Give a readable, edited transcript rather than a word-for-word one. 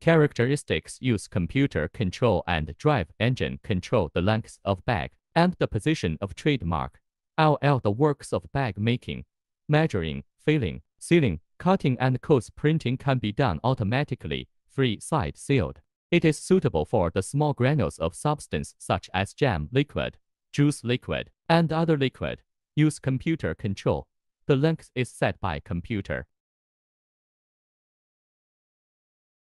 Characteristics: use computer control and drive engine control the length of bag and the position of trademark. LL the works of bag making, measuring, filling, sealing, cutting and coats printing can be done automatically, free-side sealed. It is suitable for the small granules of substance such as jam liquid, juice liquid, and other liquid. Use computer control. The length is set by computer.